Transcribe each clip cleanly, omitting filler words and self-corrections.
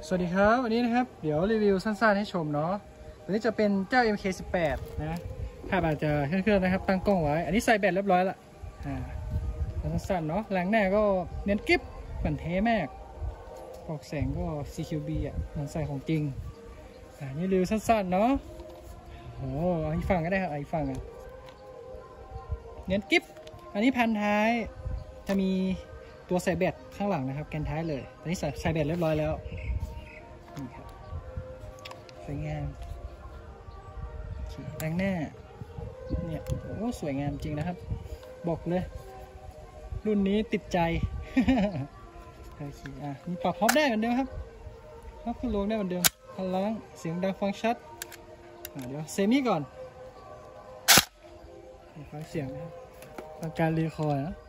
สวัสดีครับวันนี้นะครับเดี๋ยวรีวิวสั้นๆให้ชมเนาะวันนี้จะเป็นเจ้า MK18 นะภาพอาจจะเคลื่อนๆนะครับตั้งกล้องไว้อันนี้ใส่แบตเรียบร้อยละสั้นๆเนาะแรงหน้าก็เน้นกิ๊บเหมือนเทมากออกแสงก็ CQB เหมือนใส่ของจริงนี่รีวิวสั้นๆเนาะโอ้อีกฝั่งก็ได้ครับอีกฝั่งเน้นกิ๊บอันนี้พันท้ายจะมีตัวใส่แบตข้างหลังนะครับแกนท้ายเลยตอนนี้ใส่แบตเรียบร้อยแล้วนี่ครับสวยงามแรงหน้าเนี่ยโอ้สวยงามจริงนะครับบอกเลยรุ่นนี้ติดใจโอเคมีปรับฮอปได้เหมือนเดิมครับฮอปขึ้นลงได้เหมือนเดิมพลังเสียงดังฟังชัดเดี๋ยวเซมิก่อนฟังเสียงนะครับฟังการรีคอร์นะ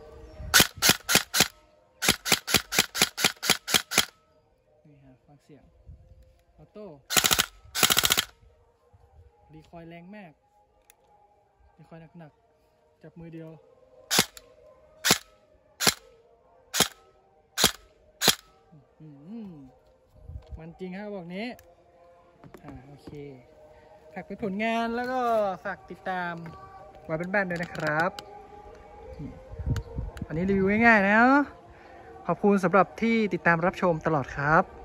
ฟังเสียงออโต้รีคอยแรงมากรีคอยหนักๆจับมือเดียวมันจริงครับบอกนี้โอเคฝากเป็นผลงานแล้วก็ฝากติดตามไว้เป็นบ้านด้วยนะครับอันนี้รีวิวง่ายๆนะขอบคุณสำหรับที่ติดตามรับชมตลอดครับ